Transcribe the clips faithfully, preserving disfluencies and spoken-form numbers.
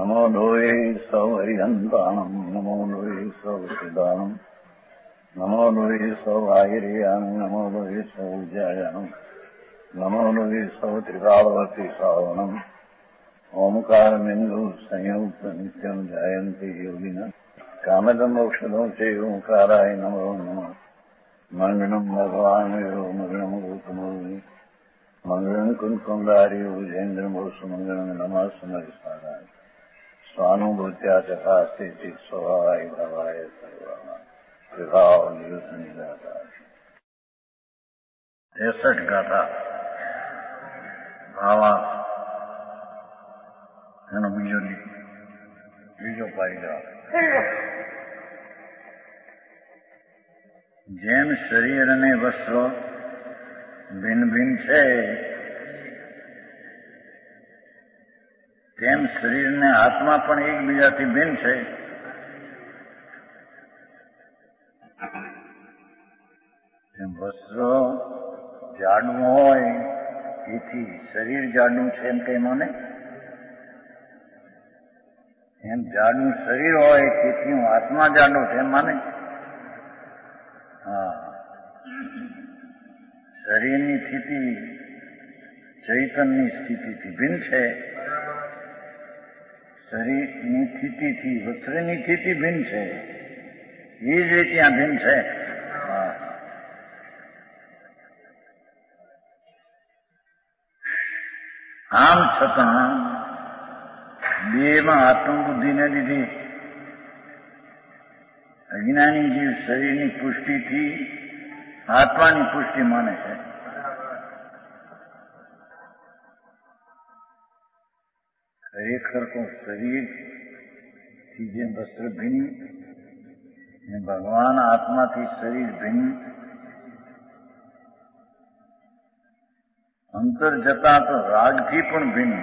નમો લોહે સૌ હરિહંતાણમ નમો લોહે સૌ સિદ્ધાણમ નમો લોહે સૌ આહિર્યાન નમો લોહે સૌ જયાનમ નમો લોહે સૌ ત્રિકાળવતી શ્રાવણમ ઓમકાર બિંદુ સંયુક્ત નિત્યમ જાયંતી યોગિના કામદમ ઔષધો છે ઓંકારાય નમો નમઃ મંગળમ ભગવાન મંગળમ ગૌતમોની મંગળમ કુંકુંડારી ઉજેન્દ્ર મોસુ મંગળમ નમઃ સમરિસારાય સ્વાનુભૂત્યા ચકાસ્તે ચિત સ્વભાવાય ભાવાય સર્વા વિભાવ નિયુત નિરાકાર ત્રેસઠ ગાથા ભાવા એનો બીજો બીજો પાયદા જેમ શરીર અને વસ્ત્રો ભિન્ન ભિન્ન છે તેમ શરીરને આત્મા પણ એકબીજાથી ભિન્ન છે. તેમ વસ્ત્રો જાડું હોય એથી શરીર જાડું છે એમ કઈ માને, એમ જાડું શરીર હોય તેથી હું આત્મા જાડો છે એમ માને. હા, શરીરની સ્થિતિ ચૈતનની સ્થિતિથી ભિન્ન છે. શરીરની સ્થિતિથી વસ્ત્રની સ્થિતિ ભિન્ન છે. એ જ રીતે ત્યાં ભિન્ન છે. આમ છતાં બેમાં આત્મબુદ્ધિને લીધે અજ્ઞાની જીવ શરીરની પુષ્ટિથી આત્માની પુષ્ટિ માને છે. ખરેખર તો શરીરથી જેમ વસ્ત્ર ભિન્ન એમ ભગવાન આત્માથી શરીર ભિન્ન, અંતર જતા તો રાગથી પણ ભિન્ન,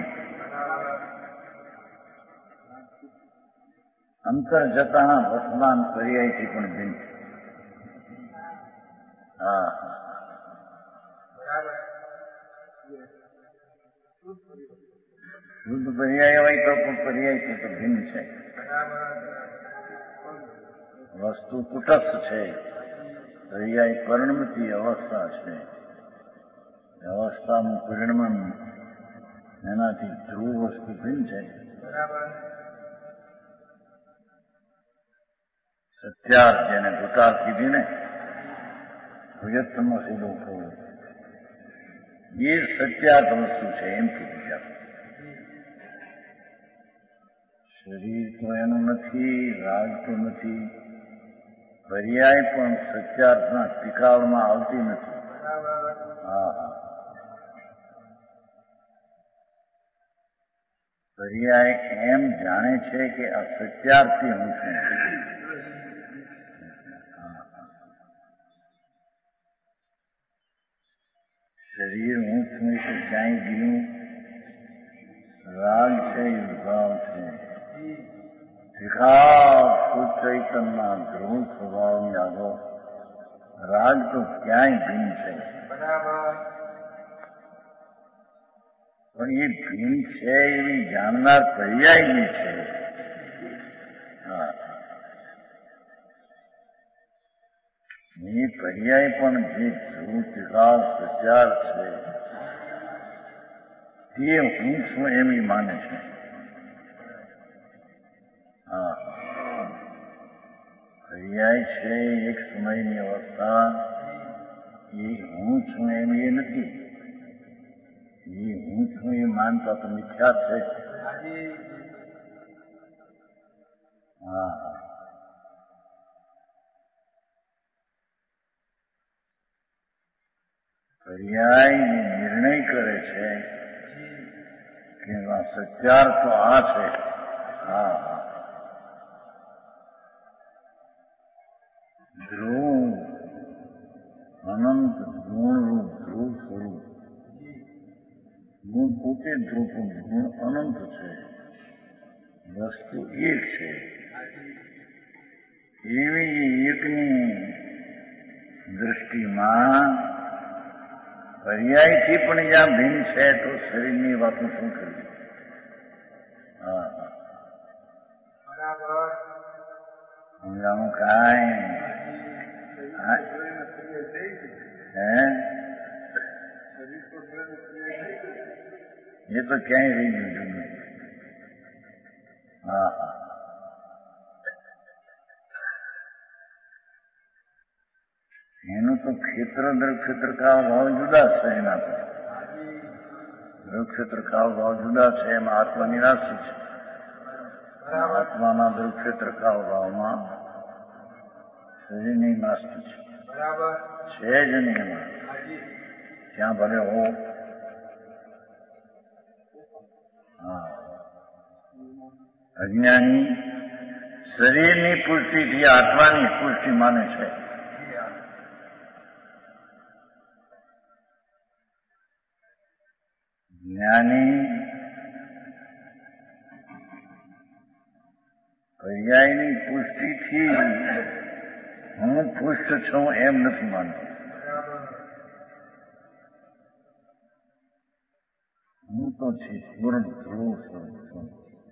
અંતર જતા વર્તમાન પર્યાયથી પણ ભિન્ન. હા, શુદ્ધ પર્યાય હોય તો પણ પર્યાયથી તો ભિન્ન છે. વસ્તુ કુટસ્થ છે, પર્યાય પરિણમતી અવસ્થા છે. અવસ્થાનું પરિણમન એનાથી ધ્રુવ વસ્તુ ભિન્ન છે. સત્યાર્થ જેને ભૂતાર્થ કીધી ને ભુજત્તમાં સીધો થવું એ સત્યાર્થ વસ્તુ છે એમ કીધું છે. શરીર તો એનું નથી, રાગ તો નથી, પર્યાય પણ સત્યાર્થના ટીકાળમાં આવતી નથી. હા હા, પર્યાય એમ જાણે છે કે આ સત્યાર્થી હું છું. શરીર હું છું એટલે ક્યાંય ગયું, રાગ છે એ વિભાવ છે. શુદ્ધ ચૈતનના ધ્રુવ સ્વભાવની આગળ રાગ તો ક્યાંય ભિન્ન છે. પણ એ ભિન્ન છે એવી જાણનાર પર્યાયની છે. હા, એ પર્યાય પણ જે ધ્રુવ ત્રિકાળ સત્યાર છે તે હું છું એમ એ માને છે. હા, પર્યાય છે એક સમયની અવસ્થા, એ હું છું એમ એ નથી. એ હું છું એ માનતા તો મિથ્યા છે. હા, પર્યાય નિર્ણય કરે છે કે સત્યાર તો આ છે. હા, ધ્રુવ અનંત ગુણરૂપ ધ્રુવ સ્વરૂપ, ગુણ પોતે ધ્રુવ ગુણ અનંત છે, વસ્તુ એક છે. એવી એકની દૃષ્ટિમાં પર્યાયથી પણ જ્યાં ભિન્ન છે તો શરીરની વાતનું શું કરવું? હા, ગામ કાંઈ હે એ તો ક્યાંય રહી ગયું જૂનું. હા હા એનું તો ક્ષેત્ર દ્રક્ષેત્ર કાળ ભાવ જુદા છે. એના તો દ્રક્ષેત્ર કાળ ભાવ જુદા છે. એમાં આત્મા નિરાશી છે. આત્માના દ્રક્ષેત્ર કાળ ભાવમાં શરીરની નાસ્તી છે. છે જ નહીં એમાં. ત્યાં ભલે હો. હા અજ્ઞાની શરીરની પુષ્ટિથી આત્માની પુષ્ટિ માને છે. જ્ઞાની પર્યાયની પુષ્ટિથી હું પુષ્ટ છું એમ નથી માનતો. હું તો છે પૂર્ણ ધ્રુવ છું.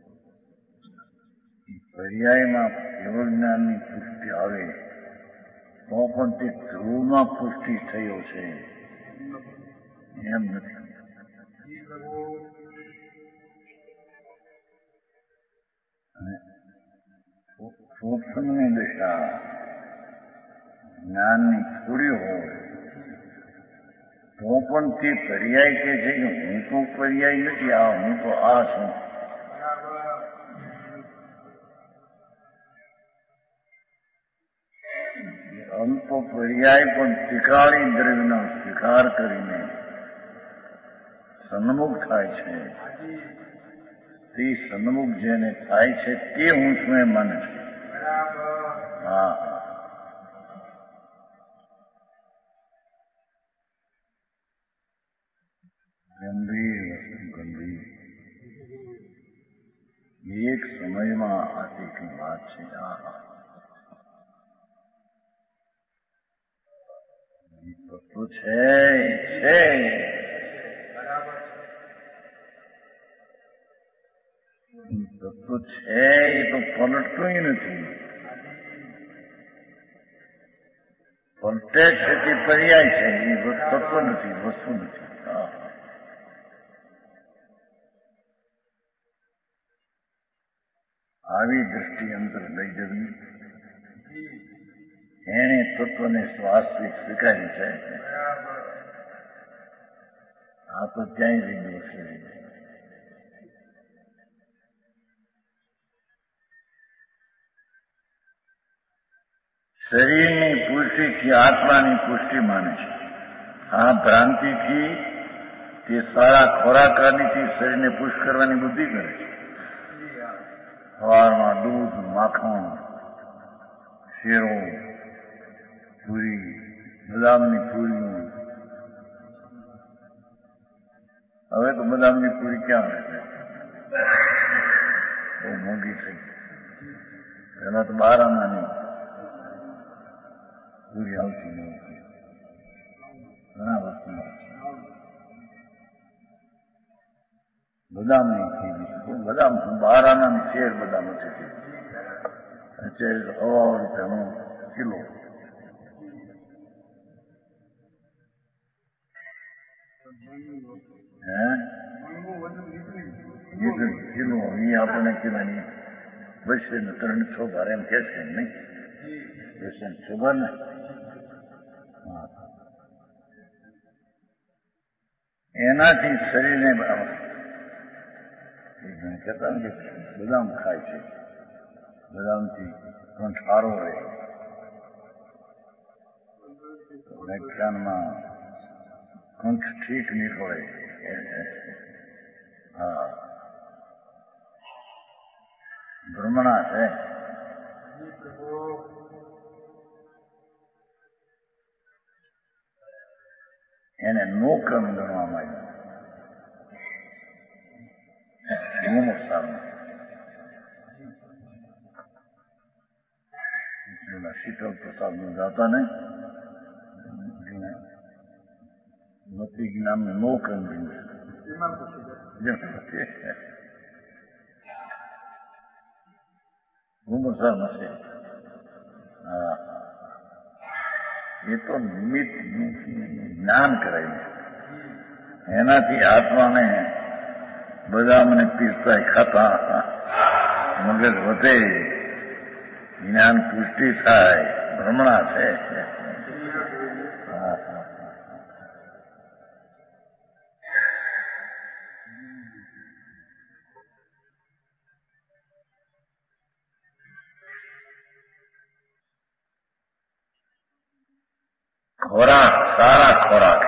પર્યાયમાં કેવળ જ્ઞાનની પુષ્ટિ આવે તો પણ તે ધ્રુવમાં પુષ્ટિ થયો છે એમ નથી. સૂક્ષ્મની દશા જ્ઞાનની પૂરી હોય તો પણ તે પર્યાય કે છે કે હું તો પર્યાય નથી. આ હું તો આ છું. અલ્પ પર્યાય પણ ત્રિકાળી દ્રવ્યનો સ્વીકાર કરીને સન્મુખ થાય છે. તે સન્મુખ જેને થાય છે તે હું છું એ માને છે. હા ગંભીર વસ્તુ ગંભીર. એક સમયમાં આથી વાત છે. આ તત્વ છે છે તત્વ છે એ તો પલટતું નથી. પલટે છે તે પર્યાય છે. એ તત્વ નથી, વસ્તુ નથી. આવી દ્રષ્ટિ અંતર લઈ જવી એને તત્વને વાસ્તવિક સ્વીકારી છે. આ તો ક્યાંય રહી ગયું છે. શરીરની પુષ્ટિથી આત્માની પુષ્ટિ માને છે. આ ભ્રાંતિથી તે સારા ખોરાક આદિથી શરીરને પુષ્ટ કરવાની બુદ્ધિ કરે છે. સવારમાં દૂધ, માખણ, શેરો, પૂરી, બદામની પૂરી. હવે તો બદામની પૂરી ક્યાં રહે? બહુ મોંઘી થઈ. એના તો બાર આનાની પૂરી આવતી નથી. ઘણા વસ્તુ બદામની થઈ બદામ બાર આનાની શેર બદામ હતી. અત્યારે હવા રૂપિયાનો કિલો. હે કિલો એ આપણને કિલોની બસે ને ત્રણ છ બાર એમ કે છે નહીં? બસે છ બાર ને એનાથી શરીરને કહેતા ને બદામ ખાય છે. બદામથી કંઠ સારો રહે. વ્યાખ્યાનમાં કંઠ ઠીક નીકળે. હા બ્રહ્મણા છે. એને નોકમ ગણવામાં આવ્યું. શીતલ પ્રસાદ નું જાતા ને મતી જ્ઞાન ને નો કર્યું. ઘુમસામાં છે એ તો નિમિત્ત જ્ઞાન કરાયું છે. એનાથી આત્માને બદામને પીસતા ખાતા મગજ વધે, જ્ઞાન પુષ્ટિ થાય, ભ્રમણા છે. ખોરાક સારા ખોરાક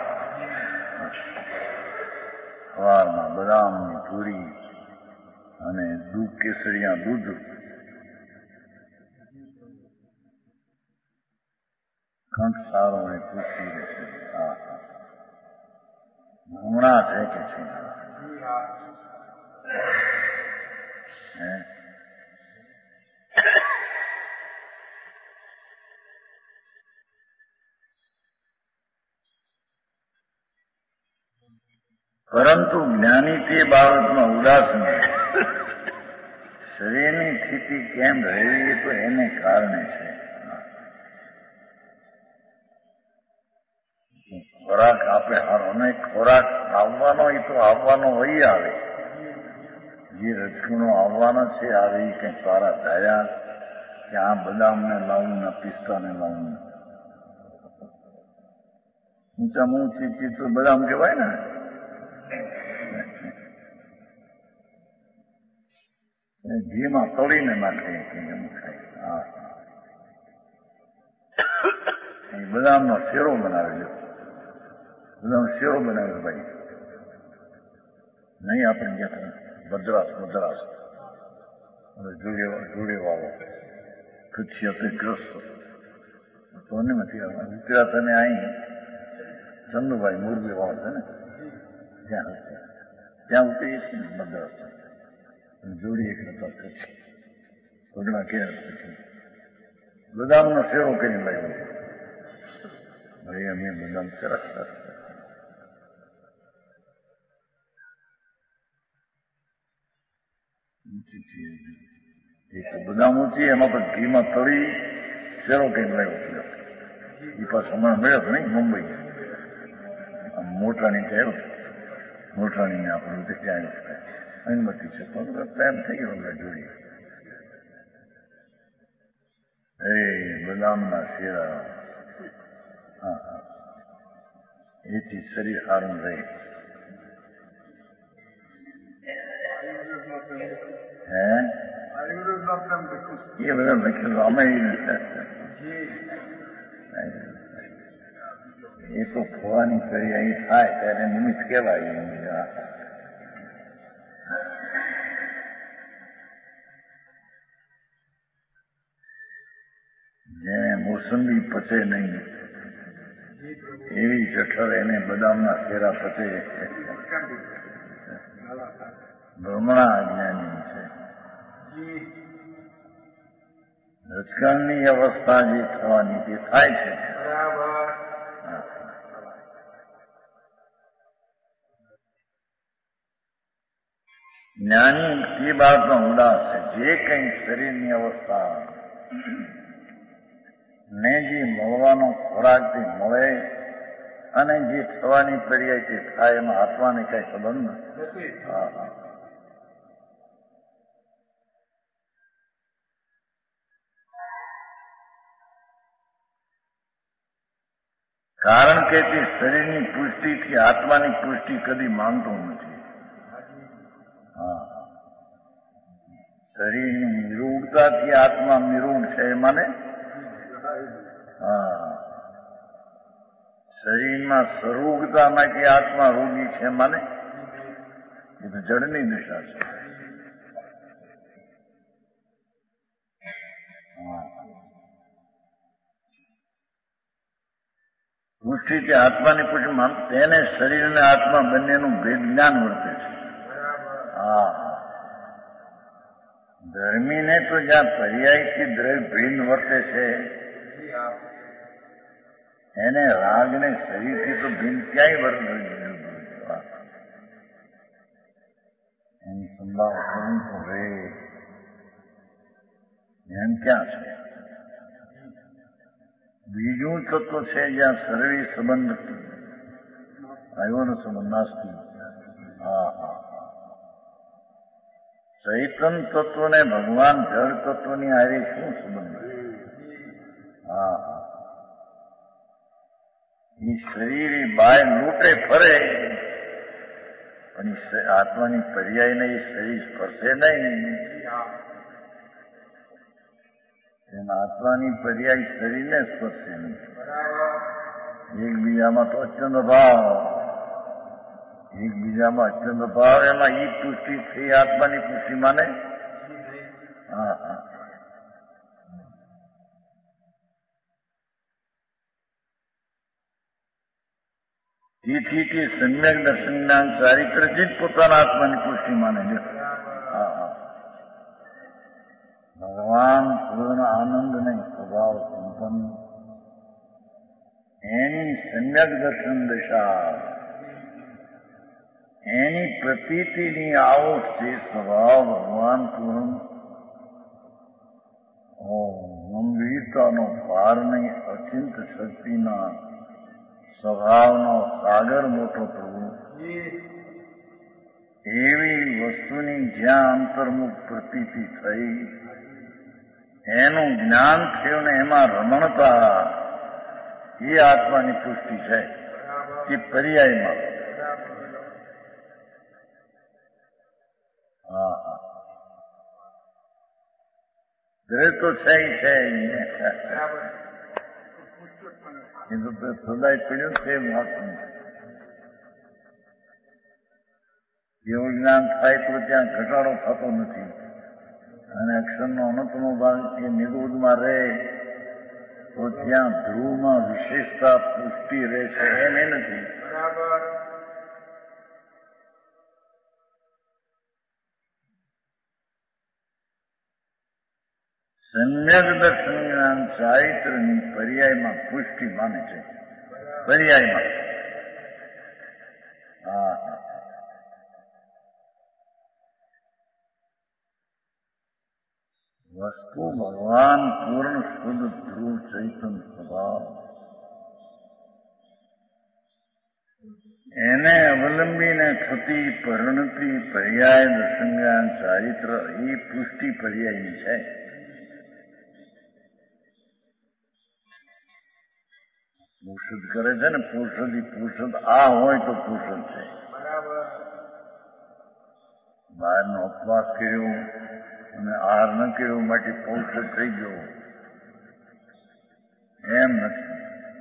સવારમાં બદામની પૂરી અને દૂધ કેસરિયા દૂધ કંઠ સારો અને પુષ્ટિ રહેશે. હા હમણાં છે કે છે હે પરંતુ જ્ઞાની તે બાબતમાં ઉદાસ નથી. શરીરની સ્થિતિ કેમ રહેવી એ તો એને કારણે છે. ખોરાક આપે હારો અને ખોરાક આવવાનો એ તો આવવાનો હોય આવે, જે રજકણો આવવાના છે આવે એ કંઈ સારા ધાર્યા કે આ બદામને લાવું ના પિસ્તાને લાવું. ઊંચામાં ઊંચી ચીજ તો બદામ કહેવાય ને. ઘીમાં તળીને નાખે એમ ખાય. હા બદામનો શેરો બનાવેલો, બદામ શેરો બનાવ્યો ભાઈ નહીં આપણે ગયા બદરાસ બદરાસ જોડે જોડે વાળો પછી આપણે ગ્રસ્ત તો નથી ગુજરાત અને અહીં ચંદુભાઈ મોરબી વાળો છે ને ત્યાં ત્યાં ઉતરી છે ને મદ્રાસ જોડી એક નતા પછી પગલા કે બદામનો શેરો કરીને લાવ્યો. ભાઈ અમે બદામ સરસ સરસ એક બદામ ઊંચી એમાં પણ ઘીમાં તળી શેરો કરીને લાવ્યો. એ પાછો હમણાં મળ્યો નહીં મુંબઈ મોટાની થયો મોટાણીને આપણે ત્યાં અનુમતિ છે પ્રેમ થઈ ગયો જોડી. એ બદામના શેરા હા હા એથી શરીર સારું રહે. હે એ બધા લખેલું અમે એ તો ખોવાની કરી અહીં થાય ત્યારે નિમિત્ત કહેવાય. જેને મોસંબી પચે નહીં એવી જઠર એને બદામના શેરા પચે. ભ્રમણા અજ્ઞાની છે. રજકણની અવસ્થા જે થવાની તે થાય છે. જ્ઞાની તે બાબતમાં ઉદાસ છે. જે કંઈ શરીરની અવસ્થા ને જે મળવાનો ખોરાક તે મળે અને જે થવાની પર્યાય તે થાય એમાં આત્માને કઈ સંબંધ નથી. હા હા કારણ કે તે શરીરની પુષ્ટિથી આત્માની પુષ્ટિ કદી માનતો નથી. હા શરીરની નિરૂઢતાથી આત્મા નિરૂઢ છે એ માને. હા શરીરમાં સરોગતા કે આત્મા રોગી છે માને. એ તો જડની દિશા છે. પુષ્ટિ તે આત્માની પુષ્ટિ માન તેને શરીર અને આત્મા બંનેનું ભેદ જ્ઞાન વર્તે છે. હા ધર્મીને તો જ્યાં પર્યાયથી દ્રવ્ય ભિન્ન વર્તે છે એને રાગને શરીરથી તો ભિન્ન ક્યાંય વર્તે. એની સંભાળ કરવી તો રે એમ ક્યાં છે. બીજું તત્વ છે જ્યાં સર્વે સંબંધ આવ્યો નો સંબંધ નાસ્તી. હા હા ચૈતન તત્વ ને ભગવાન જળ તત્વની હારે શું સંબંધ? હા હા એ શરીર એ બાય લૂંટે ફરે પણ આત્માની પર્યાય ને એ શરીર સ્પર્શે નહીં. એના આત્માની પર્યાય શરીરને સ્પર્શે નહીં. એકબીજામાં તો અત્યંત ભાવ, એકબીજામાં અત્યંત ભાવ, એમાં ઈ પુષ્ટિ થઈ આત્માની પુષ્ટિ માને. હા હા તેથી તે સમ્યક દર્શન જ્ઞાન ચારિત્રથી જ પોતાના આત્માની પુષ્ટિ માને છે. હા હા ભગવાન પૂર્ણ આનંદ ને સ્વભાવ સંપન્ન એની સમ્યક દર્શન દશા, એની પ્રતીતિની આવો તે સ્વભાવ ભગવાન પૂર્ણ ગંભીરતાનો પાર નહીં, અચિંત શક્તિના સ્વભાવનો સાગર મોટો પ્રભુ એવી વસ્તુની જ્યાં અંતર્મુખ પ્રતીતિ થઈ એનું જ્ઞાન થયું ને એમાં રમણતા એ આત્માની પુષ્ટિ છે. એ પર્યાયમાં હા હા દરેક તો છે છે એ તો સદાય પડ્યું છે. એવું જ્ઞાન થાય તો ત્યાં ઘટાડો થતો નથી અને અક્ષરનો અનંતનો ભાગ એ નિરોધમાં રહે તો ત્યાં ધ્રુવમાં વિશેષતા પુષ્ટિ રહેશે એમ એ નથી. સમ્યક દર્શન જ્ઞાન ચારિત્રની પર્યાયમાં પુષ્ટિ માને છે. પર્યાયમાં હા હા વસ્તુ ભગવાન પૂર્ણ શુદ્ધ ધ્રુવ ચૈતન સ્વભાવ એને અવલંબીને થતી પરિણતિ પર્યાય દર્શન જ્ઞાન ચારિત્ર એ પુષ્ટિ પર્યાયની છે. પુરુષદ કરે છે ને પુરુષદ પુરુષદ આ હોય તો પુરુષદ છે. બહારનો અપવાસ કર્યો અને આહાર ન કર્યો માટે પુરુષદ થઈ ગયો એમ નથી.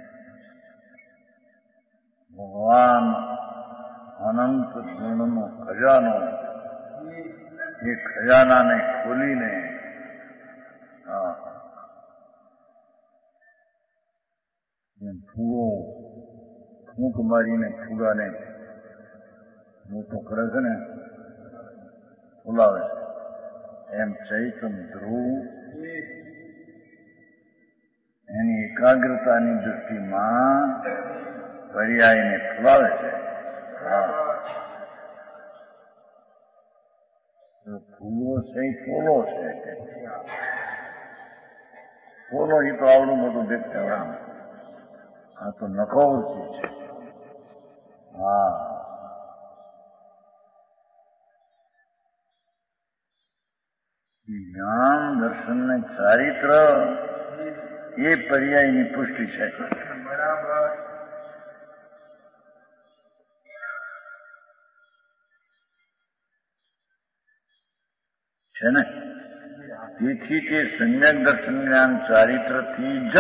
ભગવાન અનંત ગુણનો ખજાનો એ ખજાનાને ખોલીને હા ફૂગો ફૂંક મારીને ફૂગાને મોટો કરે છે ને ફૂલાવે એમ ચૈતન ધ્રુવ એની એકાગ્રતાની દૃષ્ટિમાં પર્યાયને ફૂલાવે છે. ફૂલો છે ફૂલો છે ફૂલો એ તો આવડું મોટું દેખતા આ તો નખોવતી છે. હા જ્ઞાન દર્શન ને ચારિત્ર એ પર્યાયની પુષ્ટિ છે. છે ને તેથી તે સમ્યક દર્શન જ્ઞાન ચારિત્રથી જ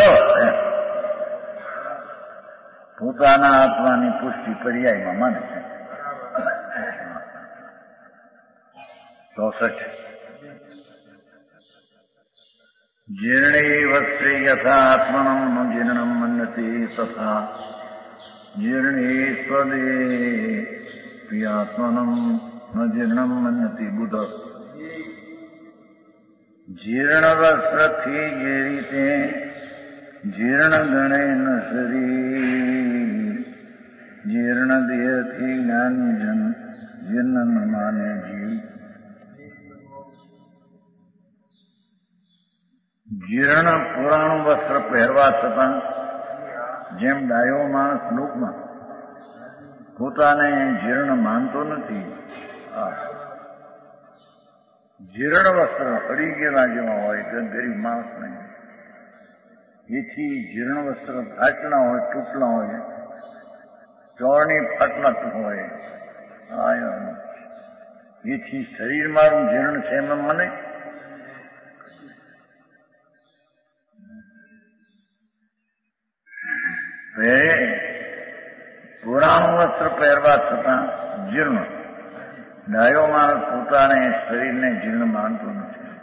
પોતાના આત્માની પુષ્ટિ પર્યાયમાં માને છે. ચોસઠ જીર્ણે વત્સે યથા આત્મનમ ન જીર્ણમ મન્યતે તથા જીર્ણે સ્વદે આત્મનમ ન જીર્ણમ મન્યતે બુધ. જીર્ણ વસ્ત્રથી જે રીતે જીર્ણ ગણે ન શરીર જીર્ણ દેહથી જ્ઞાનજન જીર્ણ ન માને જીવ. જીર્ણ પુરાણું વસ્ત્ર પહેરવા છતાં જેમ ડાયો માણસ લોકમાં પોતાને જીર્ણ માનતો નથી, જીર્ણ વસ્ત્ર અડી ગયેલા જેવા હોય કે ગરીબ માણસ નહીં, એથી જીર્ણ વસ્ત્ર ફાટલા હોય, તૂટલા હોય, ચોરણી ફાટલા હોય, એથી શરીર મારું જીર્ણ છે એમ મને પુરાણું વસ્ત્ર પહેરવા છતાં જીર્ણ, ડાયો માણસ પોતાને શરીરને જીર્ણ માનતો નથી,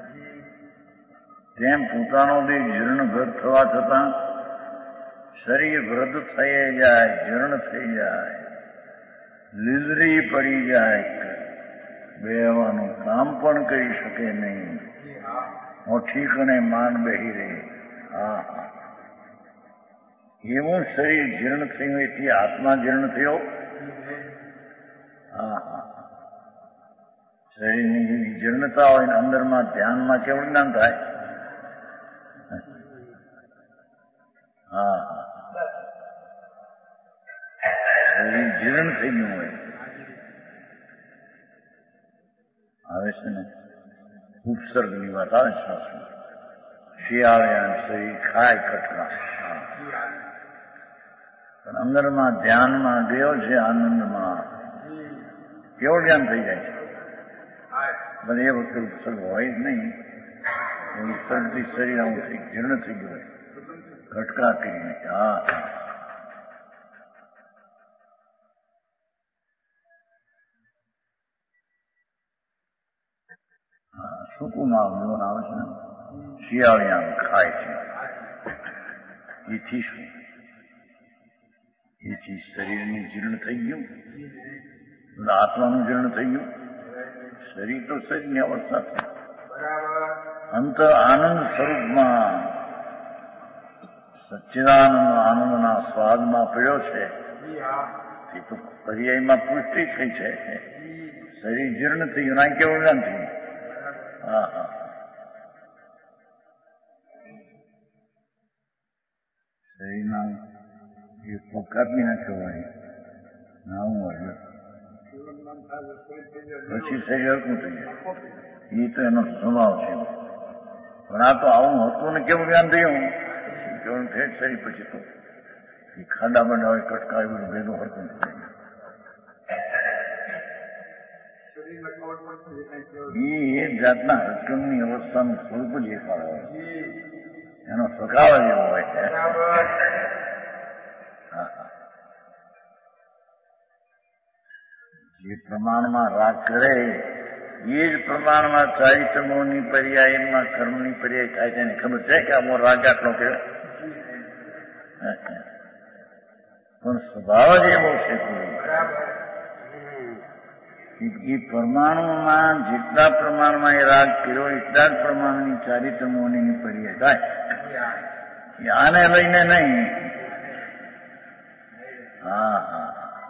તેમ પોતાનો દેહ જીર્ણભર થવા છતાં શરીર વૃદ્ધ થઈ જાય, જીર્ણ થઈ જાય, લીલરી પડી જાય, બેવાનું કામ પણ કરી શકે નહીં, ઠીકણે માન બેહી રહે. હા હા, એવું શરીર જીર્ણ થયું એથી આત્મા જીર્ણ થયો. હા હા, શરીરની જીર્ણતા હોય ને અંદરમાં ધ્યાનમાં કેવું જ્ઞાન થાય. હા હા, શરીર જીર્ણ થઈ ગયું હોય. આવે છે ને ઉપસર્ગની વાત આવે છે, શિયાળે શરીર ખાય કટકા, પણ અંદરમાં ધ્યાનમાં ગયો છે, આનંદમાં કેવું જ્ઞાન થઈ જાય છે. પણ એ વખતે ઉપસર્ગ હોય જ નહીં, ઉપસર્ગથી શરીર આવું થઈ જીર્ણ થઈ ગયું હોય, કટકા કરીને. હા સૂકું માં જીવન આવે છે ને, શિયાળે આમ ખાય છે, એથી શું? એથી શરીરની જીર્ણ થઈ ગયું, આત્માનું જીર્ણ થઈ ગયું. શરીર તો શરીરની અવસ્થા છે, અંતર આનંદ સ્વરૂપમાં સચ્ચિદાનંદ આનંદના સ્વાદમાં પડ્યો છે. એ તો પર્યાયમાં પુષ્ટિ થઈ છે, શરીર જીર્ણ થઈ ગયું, ના કેવું જ્ઞાન થયું. હા હા, શરીરના એ પકાપી નાખ્યો હોય નાવું હોય પછી શરીર હલકું થઈ જાય, એ તો એનો સ્વભાવ છે. પણ આ તો આવું હતું ને કેવું જ્ઞાન થયું, કેવું થઈ શરીર પછી તો એ ખાડા બંડા હોય, કટકા એવું ભેગું હરકું થઈ જાય. એ એક જાતના હકમની અવસ્થાનું સ્વરૂપ જ એક હોય, એનો સ્વભાવ જ એવો હોય છે. જે પ્રમાણમાં રાગ કરે એ જ પ્રમાણમાં ચારિત્રમોની પર્યાયમાં કર્મની પર્યાય થાય છે. એને ખબર છે કે આમો રાગ આટલો કર્યો, પણ સ્વભાવ જ એવો છે. એ પરમાણુમાં જેટલા પ્રમાણમાં એ રાગ કર્યો એટલા જ પ્રમાણની ચારિત્રમોની પર્યાય થાય. આને લઈને નહીં. હા હા,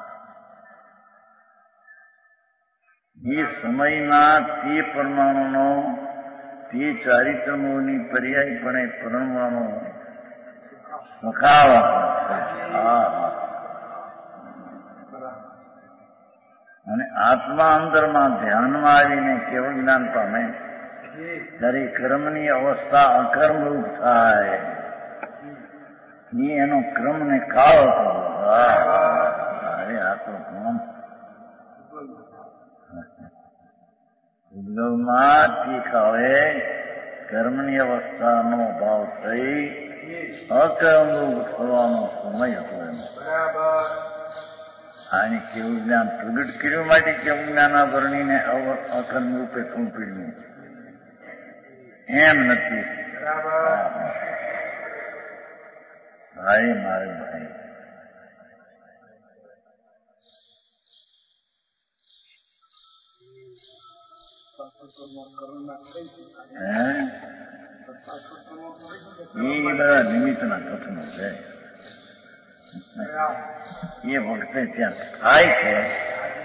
એ સમયના તે પરમાણુનો તે ચારિત્રમોની પર્યાયપણે પરણવાનો સખાવ. હા હા, અને આત્મા અંતરમાં ધ્યાનમાં આવીને કેવળ જ્ઞાન પામે ત્યારે કર્મની અવસ્થા અકર્મરૂપ થાય. એ એનો ક્રમ ને કાળ હતો. અરે આ તો ઉદ્ગવમાં તીખાવે કર્મની અવસ્થાનો ભાવ થઈ અકર્મરૂપ થવાનો સમય હતો એનો. આને કેવું જ્ઞાન પ્રગટ કર્યું માટે કેવું જ્ઞાન આ વર્ણીને અકર્મ રૂપે સોંપીડ્યું એમ નથી. ભાઈ મારે ભાઈ એ બધા નિમિત્તના કથનો છે. એ વખતે ત્યાં થાય છે,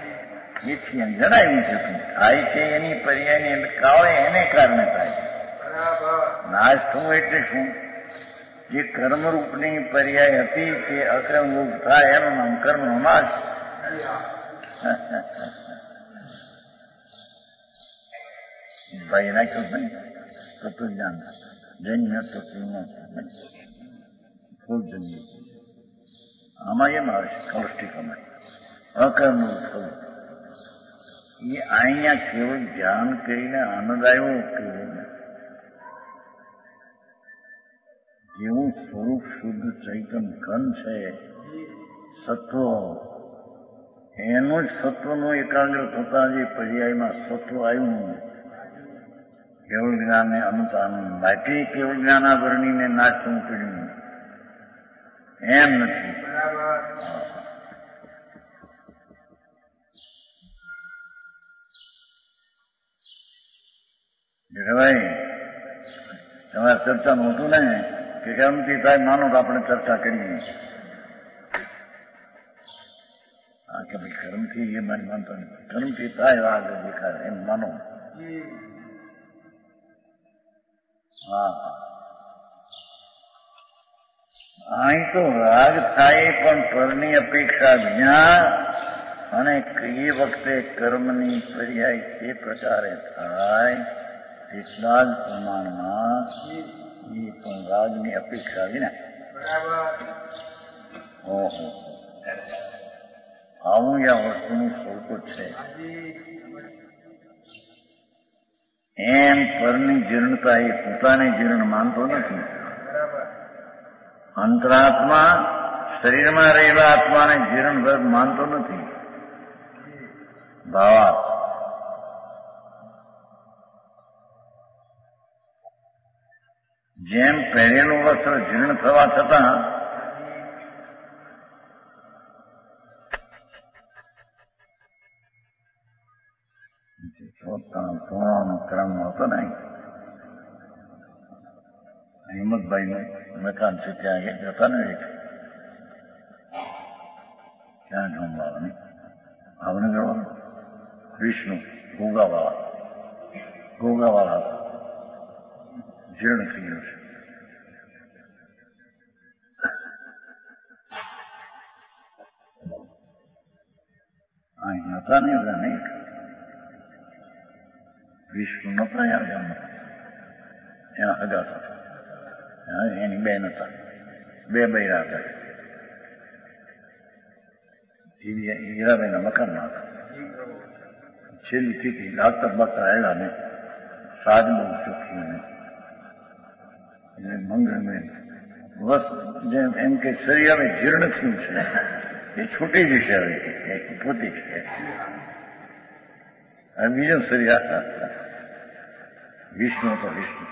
એથી એમ જણાવ્યું છે થાય છે એની પર્યાયની કાળે એને કારણે થાય છે. નાશ થવું એટલે શું? જે કર્મરૂપની પર્યાય હતી તે અકર્મરૂપ થાય એનું નામ કર્મનો નાશ. ભાઈ નાખ્યું નહીં તત્વજ્ઞાન જન્ય તત્વ ફૂલ જન્ય આમાં એમ આવે છે કલષ્ટિકમાં અકર્મરૂપ થવું. એ અહીંયા કેવળ ધ્યાન કરીને આનંદ આવ્યો કેવળ જેવું સ્વરૂપ શુદ્ધ ચૈતન ઘન છે સત્વ એનું જ સત્વનું એકાગ્ર થતા જે પર્યાયમાં સત્વ આવ્યું કેવળ જ્ઞાનને અનંત આનંદ બાકી કેવળ જ્ઞાનાભરણીને નાચવું પડ્યું એમ નથી. ભાઈ તમારે ચર્ચાનું હતું ને કે કર્મથી થાય માનો તો આપણે ચર્ચા કરીએ. હા કે ભાઈ કર્મથી એ મારી માનતો નથી, કર્મથી થાય આગળ દેખાય એમ માનો. હા અહીં તો રાગ થાય પણ પરની અપેક્ષા વિના અને એ વખતે કર્મની પર્યાય તે પ્રકારે થાય એટલા જ પ્રમાણમાં એ પણ રાગની અપેક્ષા વિના. ઓહો આવું આ વસ્તુનું સ્વરૂપ છે. એમ પરની જીર્ણતા એ પોતાને જીર્ણ માનતો નથી. અંતરાત્મા શરીરમાં રહેલા આત્માને જીર્ણ માનતો નથી. ભાવાર્થ જેમ પહેરેલું વસ્ત્ર જીર્ણ થવા છતાં સોનાનો ક્રમ હતો ને હિંમતભાઈ નું મકાન છે ત્યાં જતા ને ક્યાં જમવાનું ભાવનગર વિષ્ણુ ગોગાવાળા ગોગાવાળા જીર્ણ થઈ ગયું છે. અહીં હતા ને બધા નહીં વિષ્ણુ નતા યાર ગામમાં એના હગા હતા એની બેન હતા બે બૈરા હતા હીરાબાઈના મકાનમાં હતા. છેલ્લી સ્થિતિ ડાક્ટર બાક્ટર આવ્યા ને સાજ બહુ ચોખ્ખી અને મંગળમેન બસ જેમ એમ કે શરીર હવે જીર્ણ થયું છે એ છૂટી જશે હવે પોતે છે હવે બીજું શરીર વિષ્ણુ તો વિષ્ણુ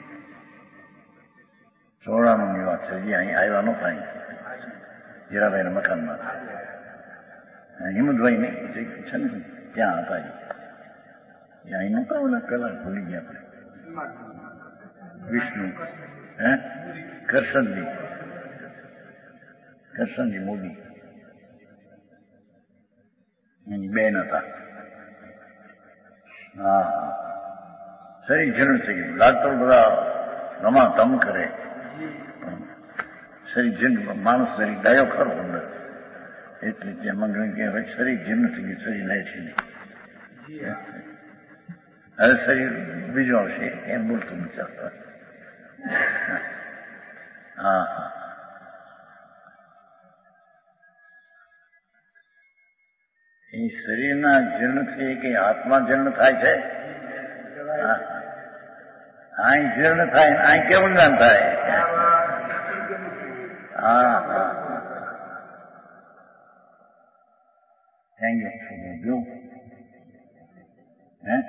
ચોરાણું વાત છે હજી અહીં આવ્યા નહોતા હીરાભાઈના મકાનમાં હિંમતભાઈ નહીં છે ને ત્યાં હતા એ અહીં નહોતા ઓલા કલાક ભૂલી ગયા આપણે વિષ્ણુ હે કરશનજી કરશનજી મોદી એની બેન હતા. હા શરીર જીર્ણ થઈ ગયું લાગતો બધા રમા તમ કરે શરીર જીર્ણ માણસ શરીર ગાયો ખરો અંદર એટલે ત્યાં મંગળ કે હવે શરીર જીર્ણ થઈ ગયું શરીર લે છે નહીં હવે શરીર બીજું આવશે એમ બોલતું વિચારતા. હા હા એ શરીરના જીર્ણથી કે આત્મા જીર્ણ થાય છે. અહીં જીર્ણ થાય અહીં કેવું જ્ઞાન થાય. હા હા થેન્ક યુ હે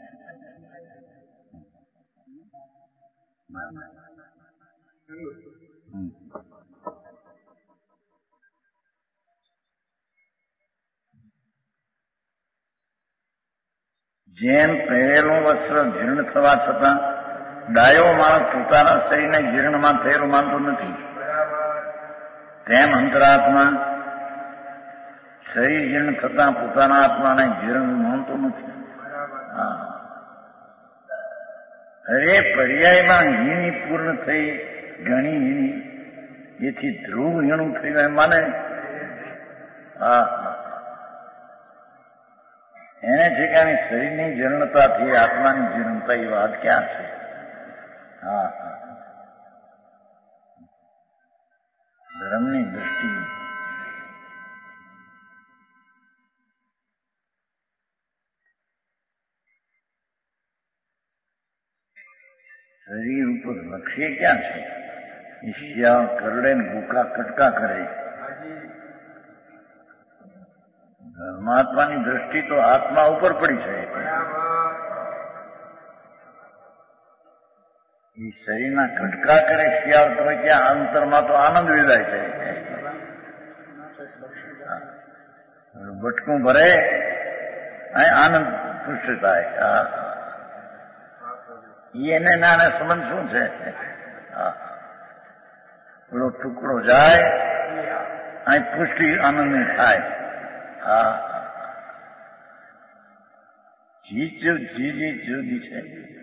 જેમ પહેરેલું વસ્ત્ર જીર્ણ થવા છતાં ડાયો માણસ પોતાના શરીરને જીર્ણમાં થયેલું માનતો નથી તેમ અંતરાત્મા શરીર જીર્ણ થતાં પોતાના આત્માને જીર્ણ માનતો નથી. હા અરે પર્યાયમાં હીણી પૂર્ણ થઈ ઘણી હીણી એથી ધ્રુવ હીણું થયું એમ માને. હા એને ઠેકાણે શરીરની જીર્ણતાથી આત્માની જીર્ણતા એ વાત ક્યાં છે? હા હા ધર્મની દ્રષ્ટિ શરીર ઉપર લક્ષ્ય ક્યાં છે? ઈશ્યા કરડે ને ભૂકા કટકા કરે. ધર્માત્માની દ્રષ્ટિ તો આત્મા ઉપર પડી છે. એ શરીરના કટકા કરે શિયાળ તો ત્યાં અંતરમાં તો આનંદ વેદાય છે. બટકું ભરે આનંદ પુષ્ટ થાય. એને નાને સંબંધ શું છે? પેલો ટુકડો જાય અહીં પુષ્ટિ આનંદ થાય. હા જી જી જી જુદી છે.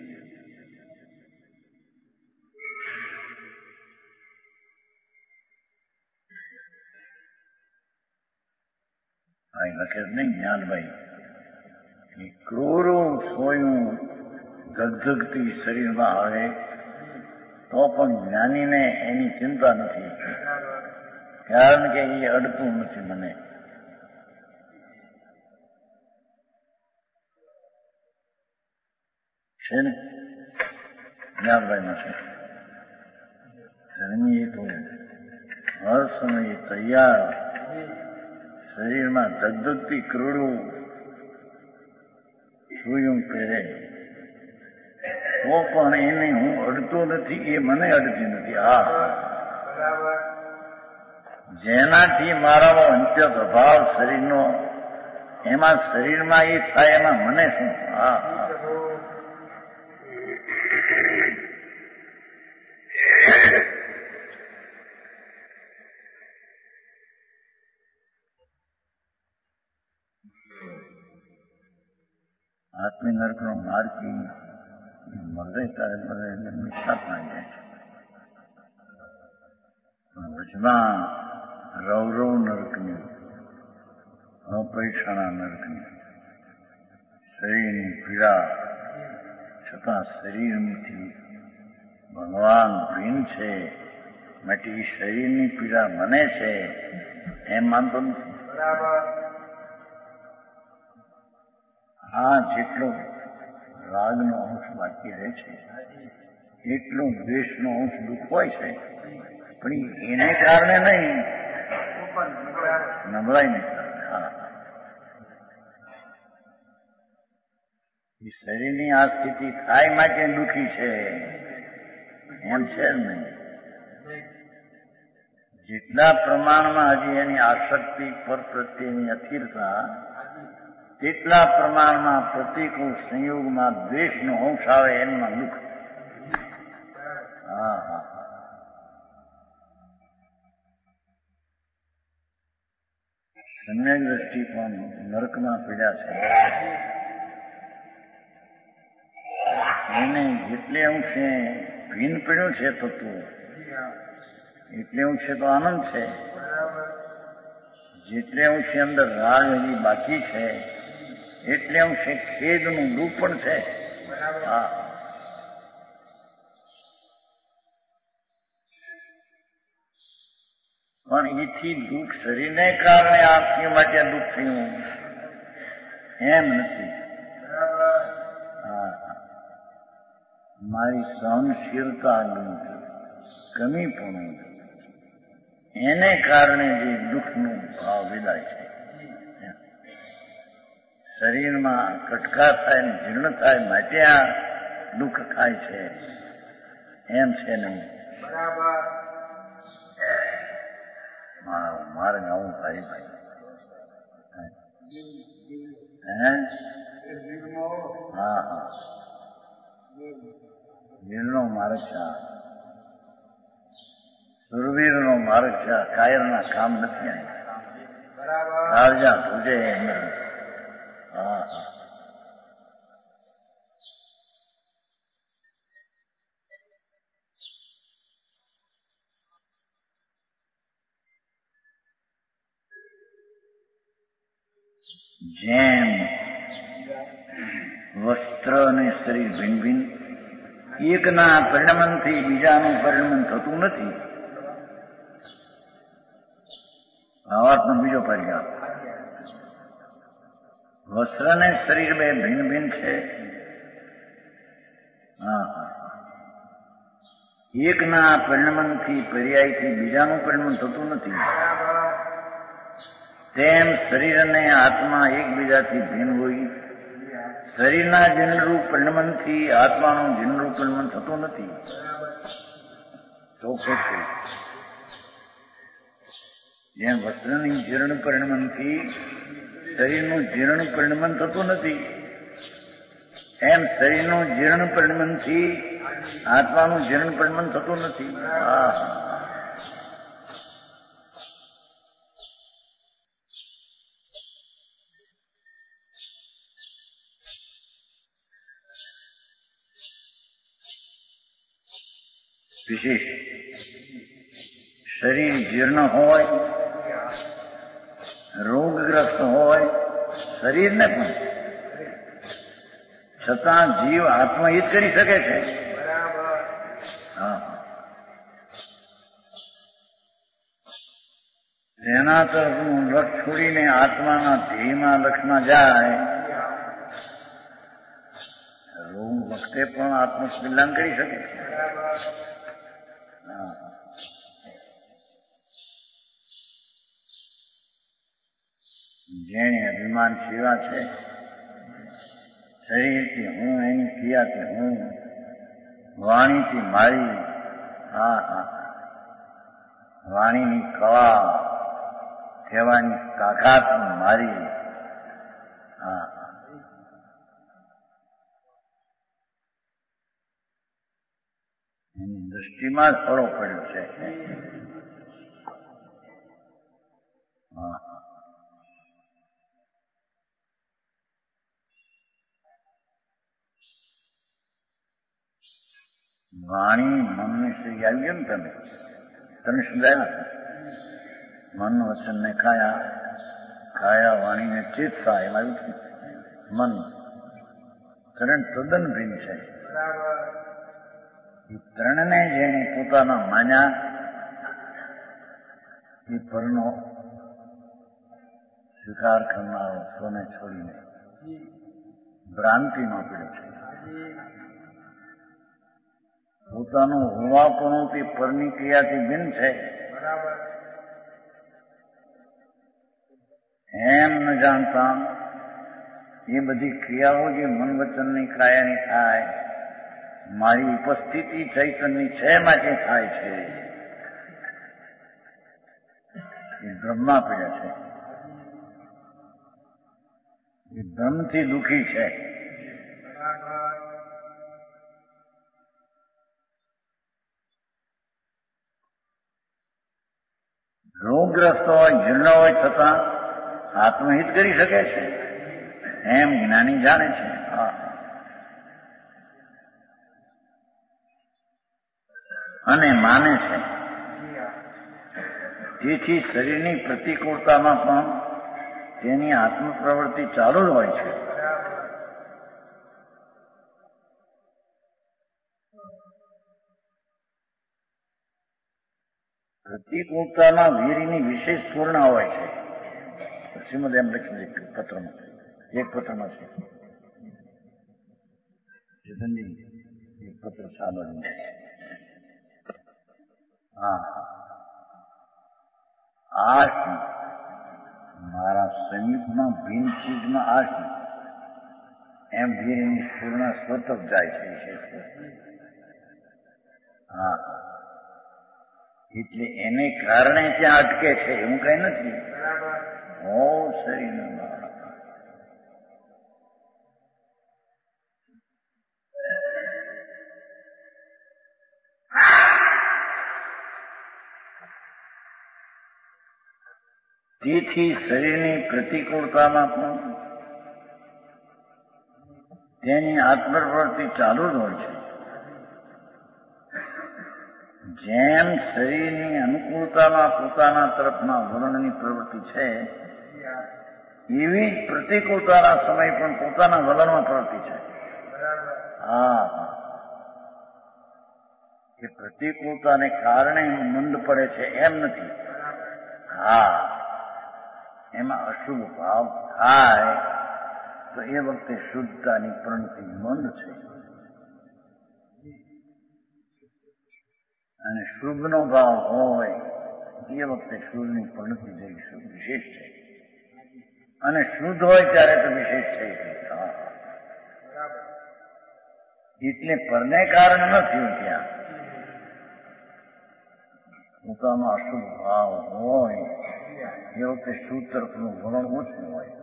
લખે નહીં જ્ઞાનભાઈ ક્રૂરું સોયું ધગધગતી શરીરમાં આવે તો પણ જ્ઞાનીને એની ચિંતા નથી, કારણ કે એ અડતું નથી મને. છે ને જ્ઞાનભાઈ નથી ધર્મી તો હર સમયે તૈયાર શરીરમાં ધગધગતી ક્રૂરું સુયું પહેરે તો પણ એને હું અડતો નથી, એ મને અડતી નથી. હા જેનાથી મારામાં અંત્ય પ્રભાવ શરીરનો એમાં શરીરમાં એ થાય એમાં મને શું? હા આત્મી નરકનો માર્ગી મરે ત્યારે મરે એટલે મીઠા પાણી જાય છે. વચમાં રૌરવ નરકની અપૈક્ષાના નરકની શરીરની પીડા છતાં શરીરથી ભગવાન ભીન છે માટે એ શરીરની પીડા મને છે એમ માનતો નથી. હા જેટલો રાગનો અંશ બાકી રહે છે એટલો દ્વેષનો અંશ દુઃખ હોય છે, પણ એને કારણે નહીં, નબળાઈને કારણે. હા એ શરીરની આ સ્થિતિ થાય માટે દુઃખી છે એમ છે જ નહીં. જેટલા પ્રમાણમાં હજી એની આસક્તિ પર પ્રત્યેની અસ્થિરતા તેટલા પ્રમાણમાં પ્રતિકૂળ સંયોગમાં દ્વેષનો અંશ આવે એમાં દુઃખ. હા હા સમ્યક દ્રષ્ટિ પણ નરકમાં પીડ્યા છે. એને જેટલે અંશે ભીન પીડ્યું છે તત્વ એટલે અંશે તો આનંદ છે, જેટલે અંશે અંદર રાગ હજી બાકી છે એટલે અંશે ખેદનું દુઃખ પણ છે. હા પણ એથી દુઃખ શરીરને કારણે આંખની માટે દુઃખ થયું એમ નથી. હા મારી સહનશીલતા કમી પણ એને કારણે જે દુઃખનું ભાવ વિદાય છે. શરીરમાં કટકા થાય ને જીર્ણ થાય માટે આ દુઃખ થાય છે એમ છે નહીં. મારા માર્ગ આવું ભાઈ ભાઈ હે હા હા વીરનો માર્ગ છે, સુરવીરનો માર્ગ છે. કાયરના કામ નથી. કાળજા પૂજે એમ. હા હા જેમ વસ્ત્ર અને શરીર ભિન્ન ભિન્ન, એકના પરિણમનથી બીજાનું પરિણમન થતું નથી. આ વાતનો બીજો પરિણામ, વસ્ત્ર અને શરીર બે ભિન્ન ભિન્ન છે. હા એકના પરિણમનથી પર્યાયથી બીજાનું પરિણમન થતું નથી. તેમ શરીર અને આત્મા એકબીજાથી ભિન્ન હોય. શરીરના જીર્ણરૂપ પરિણમનથી આત્માનું જીર્ણરૂપ પરિણમન થતું નથી. ચોખ્ખું છે. જેમ વસ્ત્રની જીર્ણ પરિણમનથી શરીરનું જીર્ણ પરિણમન થતું નથી, એમ શરીરનું જીર્ણ પરિણમનથી આત્માનું જીર્ણ પરિણમન થતું નથી. હા વિશેષ શરીર જીર્ણ હોય, રોગગ્રસ્ત હોય, શરીરને પણ, છતાં જીવ આત્મહિત કરી શકે છે. હા તેના તરફનું લક્ષ છોડીને આત્માના ધ્યેયમાં લક્ષમાં જાય, રોગ વખતે પણ આત્મસ્મિલાન કરી શકે છે. જેણે અભિમાન સેવા છે, શરીરથી હું, એની ક્રિયાથી હું, વાણીથી મારી, હા હા વાણીની કળા કહેવાની તાકાત મારી, હા એની દૃષ્ટિમાં જ ફળો પડ્યો છે. હા વાણી મનને શ્રી આવી ગયો ને, તમે તમે સમજાયા. મન વચન ને કાયા, કાયા વાણીને ચેતતા, એમાં મન ત્રણ તદ્દન ભિન્ન છે. એ ત્રણને જેને પોતાના માન્યા, એ પરનો સ્વીકાર કરનારો સ્વને છોડીને ભ્રાંતિમાં પડ્યો છે. પોતાનું હોવાપણું તે પરની ક્રિયાથી ભિન્ન છે એમ ન જાણતા એ બધી ક્રિયાઓ જે મન વચનની કાયાની થાય, મારી ઉપસ્થિતિ ચૈતન્યની છે માટે થાય છે, એ બ્રહ્મા પડ્યા છે. એ બ્રહ્મથી દુઃખી છે. રોગગ્રસ્ત હોય, જીર્ણ હોય, છતાં આત્મહિત કરી શકે છે એમ જ્ઞાની જાણે છે. અને માને છે. તેથી શરીરની પ્રતિકૂળતામાં પણ તેની આત્મ પ્રવૃત્તિ ચાલુ જ હોય છે. પ્રતિકૂળતાના વીરની વિશેષ પૂર્ણ હોય છે. શ્રીમદ એમ લખ્યું છે પત્રમાં, એક પત્રમાં છે. ચેતનજી એક પત્ર સાંભળીને, હા આ મારા સમીપમાં ભિન્ન ચીજમાં આ એમ વીરની પૂર્ણ સ્વતઃ જાય છે વિશેષ. હા એટલે એને કારણે ત્યાં અટકે છે એવું કઈ નથી. ઓ શરીર તેથી શરીરની પ્રતિકૂળતામાં પણ તેની આત્મપ્રવૃત્તિ ચાલુ જ હોય છે. જેમ શરીરની અનુકૂળતામાં પોતાના તરફના વર્ણની પ્રવૃત્તિ છે, એવી જ પ્રતિકૂળતાના સમય પણ પોતાના વલણમાં પ્રવૃત્તિ છે. હા હા એ પ્રતિકૂળતાને કારણે મંદ પડે છે એમ નથી. હા એમાં અશુભ ભાવ થાય તો એ વખતે શુદ્ધતાની પ્રવૃત્તિ મંદ છે અને શુભનો ભાવ હોય એ વખતે શુદ્ધની પ્રવૃત્તિ જેવી વિશેષ છે અને શુદ્ધ હોય ત્યારે તો વિશેષ છે. એટલે પરને કારણ નથી ત્યાં પોતામાં અશુભ ભાવ હોય એ વખતે શુદ્ધ તરફનું વલણ ઓછું હોય.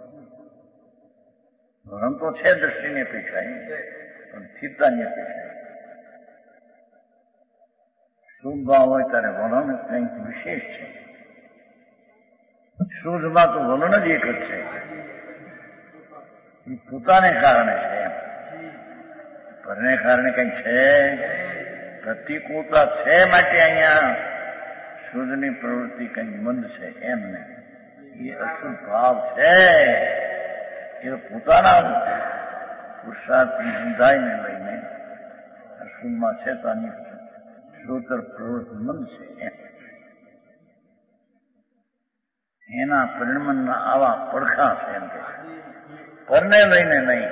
વલણ તો છે દ્રષ્ટિની અપેક્ષા પણ સ્થિરતાની અપેક્ષા. શુભ ભાવ હોય ત્યારે વલણ કંઈક વિશેષ છે. શુદ્ધમાં તો વલણ જ એક જ છે. એ પોતાને કારણે છે એમ પરને કારણે કંઈ છે પ્રતિકૂળતા છે માટે અહીંયા શુદ્ધની પ્રવૃત્તિ કંઈક મંદ છે એમ ને. એ અશુદ્ધ ભાવ છે એ પોતાના પુરુષાર્થની અંધાઈને લઈને અશુદ્ધમાં છે તો આની શુદ્ધ પ્રવૃત્તિ મંદ છે એમ. એના પરિણમનના આવા પડખા છે એમ કે પરને લઈને નહીં.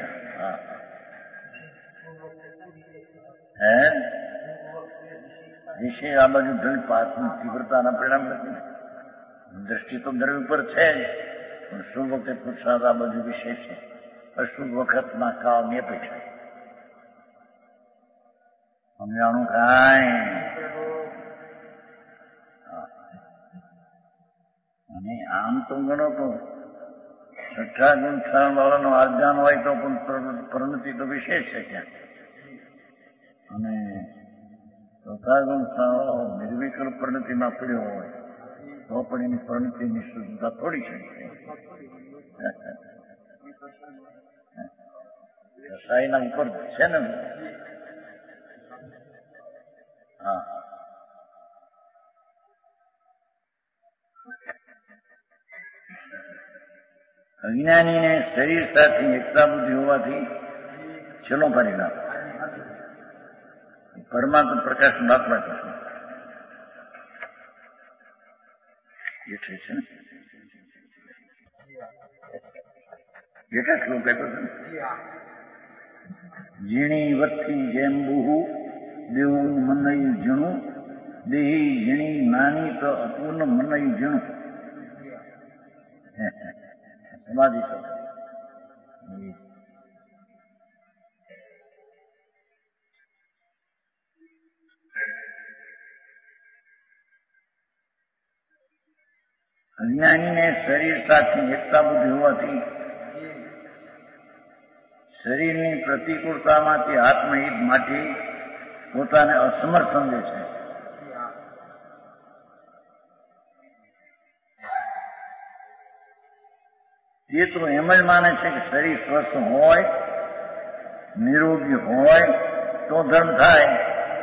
હે વિશે આ બાજુ દ્રવ્ય પાકની તીવ્રતાના પરિણામ નથી. દ્રષ્ટિ તો દ્રવ્ય ઉપર છે પણ શુભ વખતે પુરુષાર્થ આ બાજુ વિશેષ છે. અશુભ વખતના કાળની અપેક્ષા સમજાણું કાંઈ. અને આમ તો ગણો તો છઠ્ઠા ગુણ સ્થાન વાળાનો આજ્ઞાન હોય તો પણ પ્રવૃત્તિ તો વિશેષ છે ત્યાં અને ચોથા ગુણ સ્થાન વાળો નિર્વિકલ્પ પ્રવૃત્તિમાં પડ્યો હોય તો પણ એની પ્રવૃત્તિની શુદ્ધતા થોડી છે. કસાઈના ઉપર છે ને. હા અજ્ઞાનીને શરીર સાથે એકતા બુદ્ધિ હોવાથી છેલ્લો પરિણામ પરમાત્મા પ્રકાશ દાખલા કરશે એ છે ને જેટલા શ્લોક કહેતો છે ઝીણી વત્તી જેમ બહુ દેવું મનયું ઝીણું દેહી ઝીણી નાની તો અપૂર્ણ મનયું ઝીણું. સમાધિ છે અજ્ઞાનીને શરીર સાથે એકતા બુદ્ધિ હોવાથી શરીરની પ્રતિકૂળતામાંથી આત્મહિત માટે પોતાને અસમર્થ સમજે છે. એ તો એમ જ માને છે કે શરીર સ્વસ્થ હોય નિરોગી હોય તો ધર્મ થાય.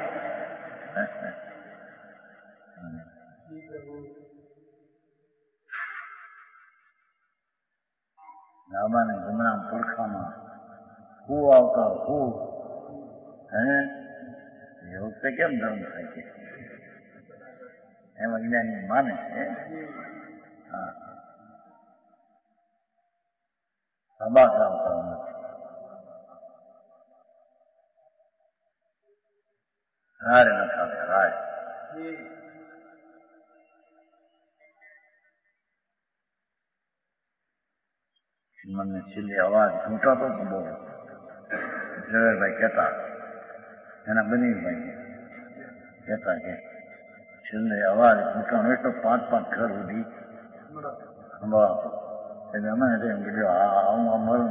ડાબા ને જમણા પડખામાં હું આવતા હું હે એ વખતે કેમ ધર્મ થાય છે એમ અજ્ઞાની માને છે. હા અબાક આવતા નથી. હારે ન ખાતે હારે મને છેલ્લી અવાજ ઘૂંટાતો તો બહુ ઝવેરભાઈ કહેતા એના બનીભાઈ કહેતા કે છેલ્લે અવાજ ઘૂંટાણો એટલો પાંચ પાંચ ઘર સુધી સંભાળતો એટલે અમે એમ કીધું હા હું અમારું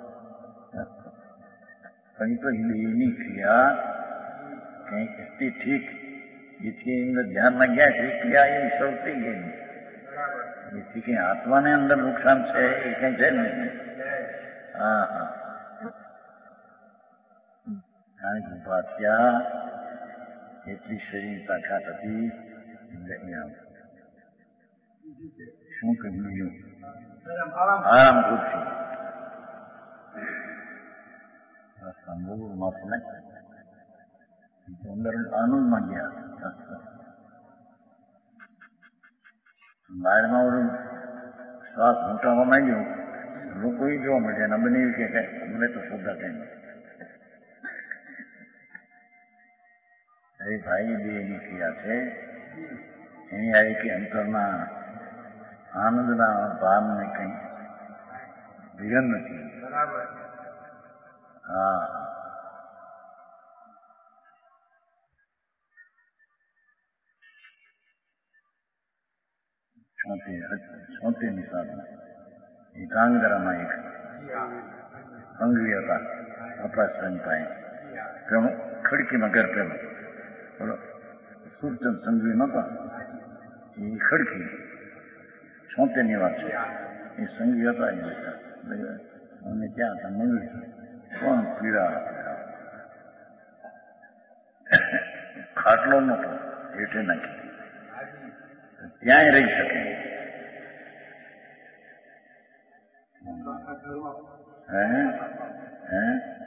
પણ તો એની ક્રિયા કંઈક હતી ઠીક જેથી અંદર ધ્યાનમાં ગયા છે ક્રિયા એવી શરૂ થઈ ગઈ જેથી કઈ આત્માને અંદર નુકસાન છે એ કઈ છે ને. હા હા કારણ કે ઉભા થયા એટલી શરીર તાકાત હતી શું કહ્યું આરામ ખુરશી સંભોગ માફ નહીં અંદર આનંદમાં ગયા બહારમાં ઓલું શ્વાસ મોટામાં માંગ્યો લોકો એ જોવા મળે અને બને કે કઈ અમને તો શ્રદ્ધા કઈ એ ભાઈ બે એની ક્રિયા છે એની આવી કે અંતરના આનંદના ભાવને કઈ વિઘન નથી. હા છોતેર ની સાધના એ કાંગરામાં એક અંગ્રી હતા અપાશ્રમ પાસે ખડકીમાં ઘર પેલો બોલો સુરચંદ સંઘવી નહોતા એ ખડકી છોતેર ની વાત છે. એ સંઘવી હતા અને ત્યાં હતા મંગળી કોણ પીડા ખાટલો નતો હેઠે નાખી ત્યાંય રહી શકે. હે હે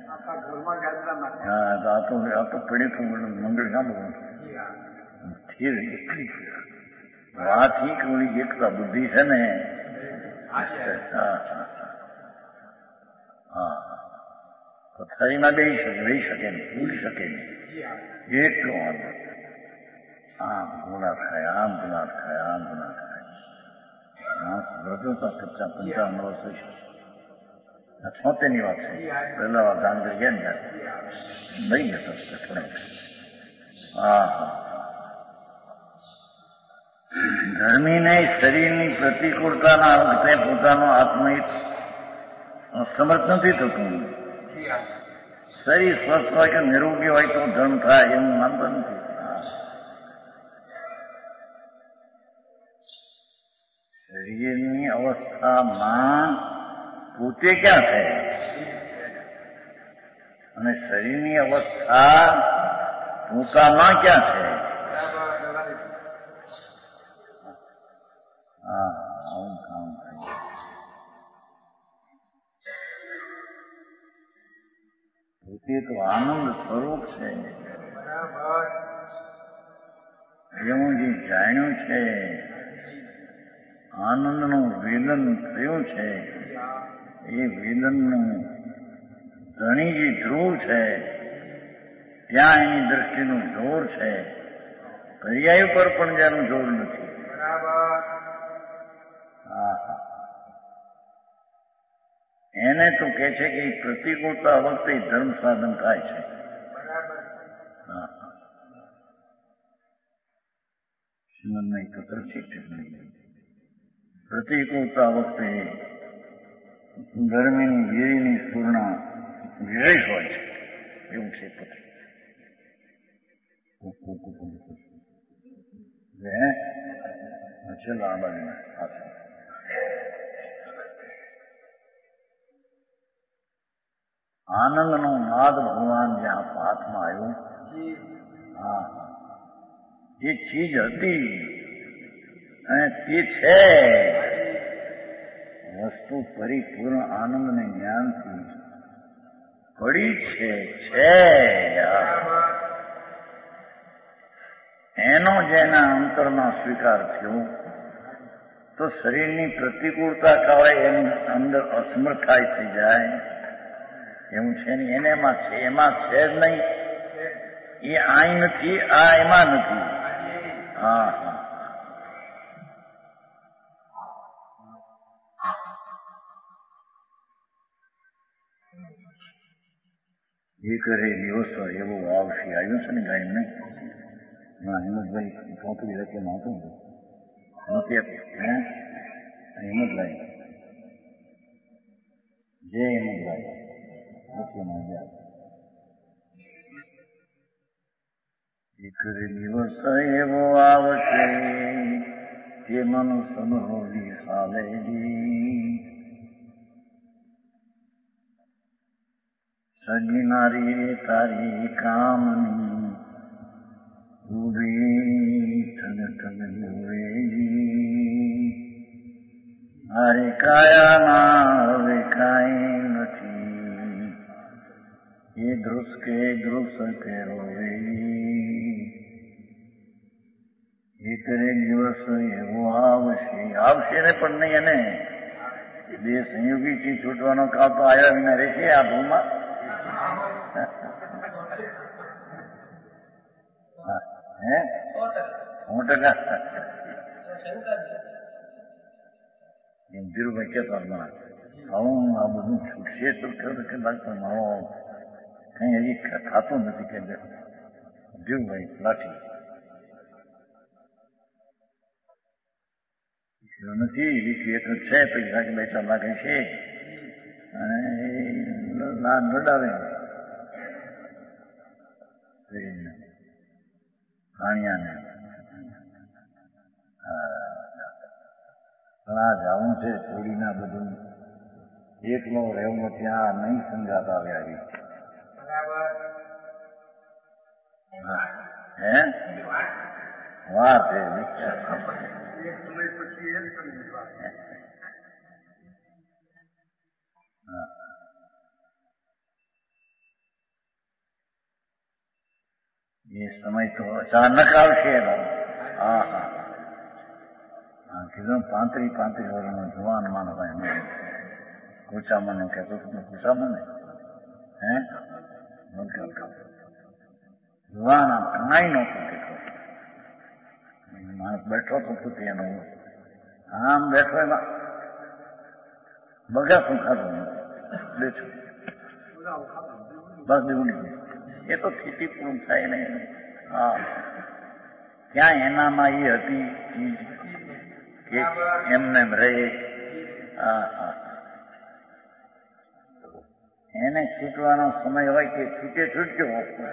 હા આ તો આ તો પડે તો મંગળ ના બોલું સ્થિર એટલી વાત ही કે ઓલી એકતા બુદ્ધિ છે ને હા હા પથારીમાં બે રહી શકે ને ભૂલી શકે નહીં એટલો આનંદ. આમ ગુના ખાય આમ ગુના ખાય આમ ગુના ખાય માણસ વધતા પચાસ પંચાવન વર્ષ છે છોતેર ની વાત છે. પહેલા ગાંધી ગયા ને લઈ જતો થોડા હા હા ધર્મીને શરીરની પ્રતિકૂળતાના વખતે પોતાનો આત્મહિત સમર્થ નથી થતું. શરીર સ્વસ્થ હોય કે નિરોગી હોય તો ધર્મ થાય એવું માનતા નથી. શરીરની અવસ્થામાં પોતે ક્યાં છે અને શરીરની અવસ્થા પોતામાં ક્યાં છે. હા આવું કામ થાય. પોતે તો આનંદ સ્વરૂપ છે. એવું જે જાણ્યું છે આનંદનું વેદન થયું છે એ વેદનનું ધણી જે ધ્રુવ છે ત્યાં એની દ્રષ્ટિનું જોર છે. પર્યાય ઉપર પણ જેનું જોર નથી. હા એને તો કે છે કે પ્રતિકૂળતા વખતે ધર્મ સાધન થાય છે. હા શ્રીમદમાં એકત્ર છે પ્રતિકૂળતા વખતે ગરમીની વીરીની સ્ફૂર્ણા વિશેષ હોય છે એવું છે. પછી ચલો આ બાજુ આનંદનો નાદ ભગવાન જ્યાં હાથમાં આવ્યું હા એ ચીજ હતી અને તે છે વસ્તુ પરિપૂર્ણ આનંદને જ્ઞાનથી પડી છે છે એનો જેના અંતરમાં સ્વીકાર થયો તો શરીરની પ્રતિકૂળતા કાળે એની અંદર અસમર્થાય થઈ જાય એવું છે ને એને એમાં છે એમાં છે જ નહીં. એ આઈ નથી આ એમાં નથી. હા હા એ કરે દિવસ એવો આવશે આવ્યો છે ને ગાય ને હા હિંમતભાઈ ચોકડી રચેમાં હતું નથી હે હિંમતભાઈ જય હિંમતભાઈ રચેમાં ગયા એક દિવસ એવો આવશે તે મન સમરોલી સાલેજી સજનારી તારી કામની ઉભી ઠગ ઠગ જોવેજી મારે કાયામાં હવે કાંઈ નથી, એ ધ્રુસકે ધ્રુસ કે રોવે, એક દિવસ એવો આવશે, આવશે ને પણ નહીં. એને બે સંયોગીથી છૂટવાનો કાળ તો આવ્યા વિના રહેશે આ ભૂમાં. હે સો ટકા એમ ધીરુભાઈ કહેતા હું આ બધું છૂટશે તો કે લાગતો કઈ હજી થતું નથી કે ધીરુભાઈ લાઠી નથી વિકરી તો છે પૈસા કે પૈસા લાગે છે અને ના નડાવે કાણિયાને ઘણા જવું છે છોડીના બધું એકલો રહેવો ત્યાં નહીં સંગાત આવે આવી. હે વાત છે એ સમય તો અચાનક આવશે એનો. હા હા હા કીધું પાંત્રી પાંત્રી વર્ષનો જુવાન માનો ભાઈ કુચામાં કહેતો તમે કુચામાં ને હે જુવાન આમ કાંઈ નહોતું કહેતો. માણસ બેઠો તો પૂછે એનો આમ બેઠો એમાં બગાસું ખાધું બેઠું બસ ઉડી એ તો સ્થિતિ પૂર્ણ થાય ને. હા ક્યાં એનામાં એ હતી કે એમને રહે. હા હા એને છૂટવાનો સમય હોય કે છૂટે છૂટજો.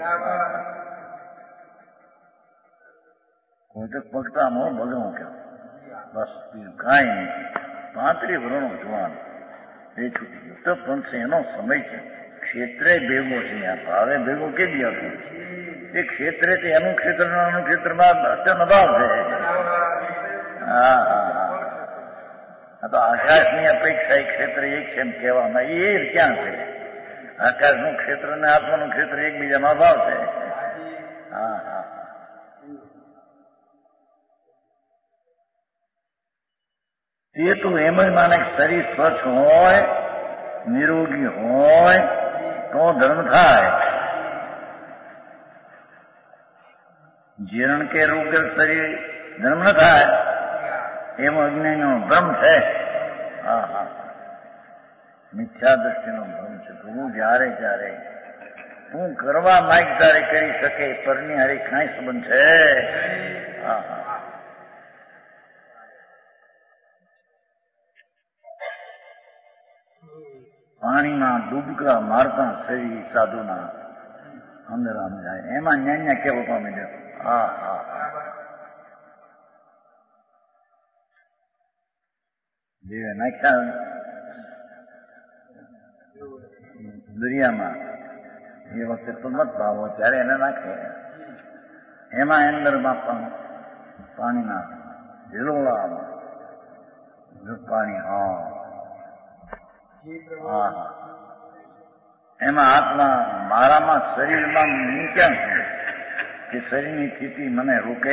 કોઈ તો પગતામાં બગડું કે બસ બીજું કાંઈ નહીં. પાંત્રી વર્ષનો જુવાન એ છૂટી ગયો તો પણ એનો સમય છે. ક્ષેત્રે ભેગો છે ત્યાં ભાવે ભેગો કેવી હતું એ ક્ષેત્રે તે એનું ક્ષેત્ર એનું ક્ષેત્રમાં અત્યંત અભાવ છે. હા હા હા તો આકાશની અપેક્ષા એ ક્ષેત્ર એક છે એમ કહેવામાં એ ક્યાં છે? આકાશનું ક્ષેત્ર ને આત્માનું ક્ષેત્ર એકબીજામાં અભાવ છે. હા હા એ તો એમ જ માને શરીર સ્વચ્છ હોય નિરોગી હોય તો ધર્મ થાય. જીર્ણ કે રોગર શરીર ધર્મ ન થાય એમાં અજ્ઞાનનો ભ્રમ છે. હા હા મિથ્યા દ્રષ્ટિનો ભ્રમ છે. હું જયારે જયારે હું કરવા માંગ ત્યારે કરી શકે પરની હારે કાંઈ સંબંધ છે. હા હા પાણીમાં ડૂબકા મારતા શરીર સાધુના અંદર આમ જાય એમાં ન્યાન્યા કેવો પામી જાય. હા હા જે નાખ્યા દરિયામાં એ વખતે તો મત ભાવો ત્યારે એને નાખે એમાં અંદરમાં પણ પાણીના ઝીલોળામાં પાણી હા હા એમાં આત્મા મારામાં શરીરમાં મૂક્યા છે કે શરીરની સ્થિતિ મને રોકે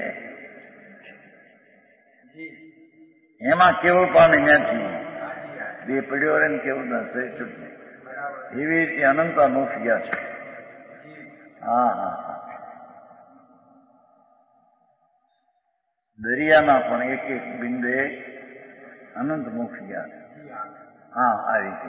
એમાં કેવું પાણી નથી બે પડ્યો રે કેવું ના શરીર છૂટે એવી રીતે અનંતા મોક્ષ ગયા છે. હા હા હા દરિયામાં પણ એક એક બિંદે અનંત મોક્ષ ગયા છે. હા આ રીતે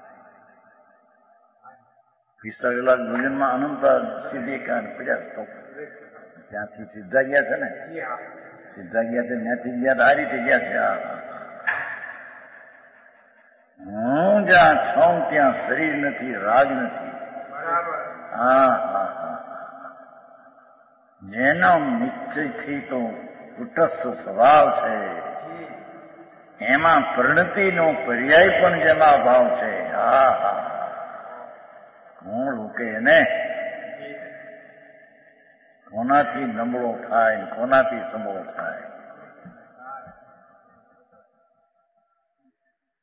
પિસ્તાલીસ લાખ ભોજનમાં અનંત સીધી કારણ પડ્યા તો ત્યાંથી સીધા ગયા છે ને સીધા ગયા છે ત્યાંથી ગયા આ રીતે ગયા છે. હું જ્યાં છું ત્યાં શરીર નથી રાગ નથી. હા હા હા જેનો નિશ્ચયથી તો કુટસ્થ સ્વભાવ છે એમાં પરિણતિનો પર્યાય પણ જેમાં અભાવ છે. હા હા કોણ રોકે એને? કોનાથી નબળો થાય કોનાથી સંભળો થાય?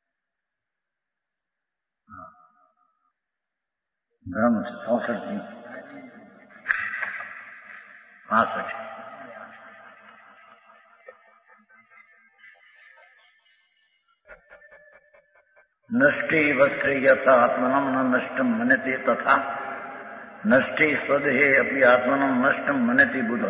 બ્રહ્મ છે ચોસઠ પાસઠ નષ્ટે વસ્ત્રે યથા આત્મનમ ન નષ્ટમ મન્યતે તથા નષ્ટે સ્વદેહે અપી આત્મનમ નષ્ટમ મન્યતે બુધ.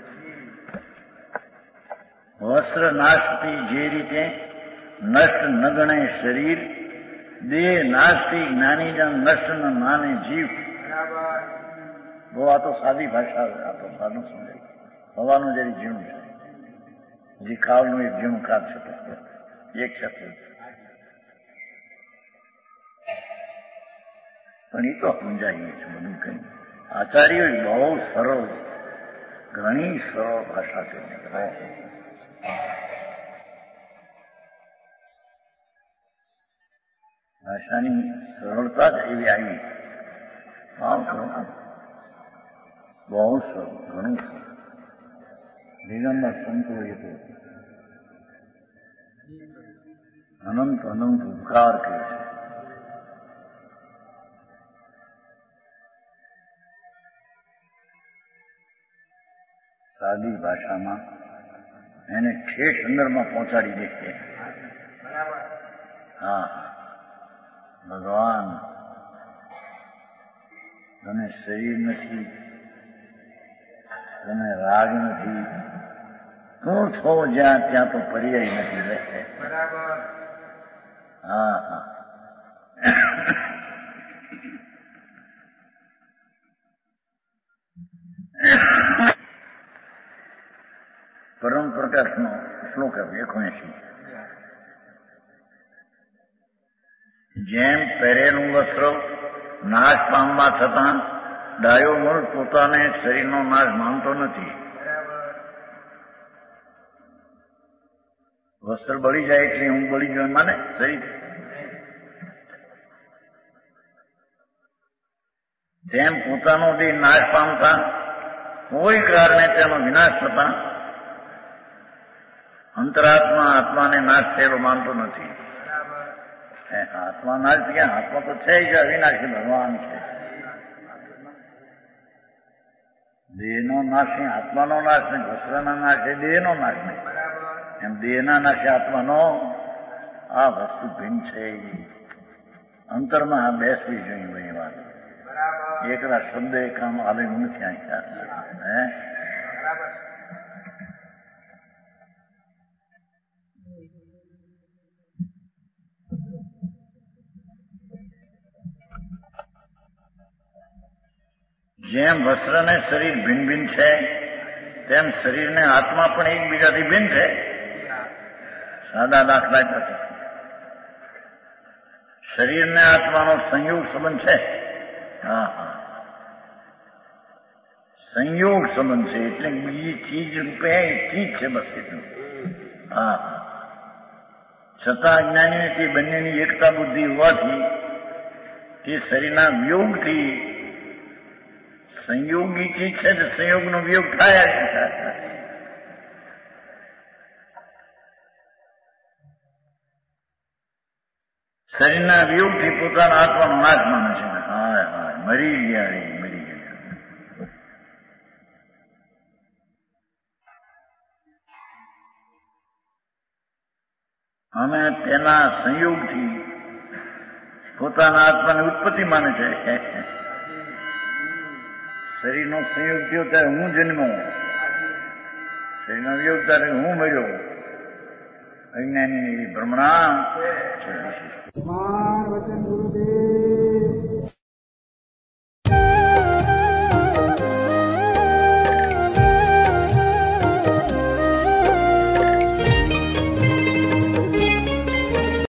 વસ્ત્ર નાશથી જે રીતે નષ્ટ ન ગણે શરીર, દેહ નાશથી જ્ઞાની જન નષ્ટ ન માને જીવ. બહુ આ તો સાદી ભાષા, આ તો સાદું સમજે. હવાનું જરી ઝીણું છે, હજી ખાવનું એક ઝીણું ખાદ છે, એક શબ્દ. પણ એ તો સમજાઈએ છે બધું કઈ. આચાર્યોએ બહુ સરળ, ઘણી સરળ ભાષા છે. ભાષાની સરળતા જ એવી આવી. બહુ સરળ, ઘણું સરળ. દિગંબર સંતોએ તો અનંત અનંત ઉપકાર કરે છે. સાદી ભાષામાં એને ઠેઠ અંદરમાં પહોંચાડી દે છે. હા, ભગવાન તને શરીર નથી, તને રાગ નથી, તું છો જ્યાં ત્યાં તો પર્યાય નથી રહેશે. હા હા પરમ પ્રકાશનો શ્લોક એકોણસી. જેમ પહેરેલું વસ્ત્ર નાશ પામવા છતાં ડાયો મૂળ પોતાને શરીરનો નાશ માનતો નથી. વસ્ત્ર બળી જાય એટલે હું બળી ગયો માને શરીર. તેમ પોતાનો દેહ નાશ પામતા કોઈ કારણે તેનો વિનાશ થતા અંતરાત્મા આત્માને નાશ થયેલો માનતો નથી. આત્મા નાશ ક્યાં? આત્મા તો છે જ અવિનાશી ભગવાન છે. દેહનો નાશ નહીં, આત્માનો નાશ નહીં. વસ્ત્રના નાશ એ દેહનો નાશ નહીં. એમ દેહના નાશે આત્માનો આ વસ્તુ ભિન્ન છે. અંતરમાં બેસવી જોઈએ ભાઈ વાત. એકલા શબ્દ એ કામ આવે નથી. હે જેમ વસ્ત્ર ને શરીર ભિન્ન ભિન્ન છે, તેમ શરીરને આત્મા પણ એકબીજાથી ભિન્ન છે. સાદા દાખલા નથી. શરીરને આત્માનો સંયોગ સંબંધ છે. હા હા સંયોગ સંબંધ છે, એટલે બીજી ચીજ રૂપે ચીજ છે બસ એટલું. હા છતાં અજ્ઞાનીથી બંનેની એકતા બુદ્ધિ હોવાથી તે શરીરના વિયોગથી સંયોગી ચીજ છે, તો સંયોગનો વિયોગ થાય જ. શરીરના વિયોગથી પોતાના આત્માનો નાશ માને છે. હા હા મરી ગયા રે મરી ગયા. અમે તેના સંયોગથી પોતાના આત્માની ઉત્પત્તિ માને છે. શરીરનો સંયોગ થયો ત્યારે હું જન્મો, શરીરનો વિયોગ ત્યારે હું મળ્યો. અજ્ઞાની એવી ભ્રમણા. વચન ગુરુદેવ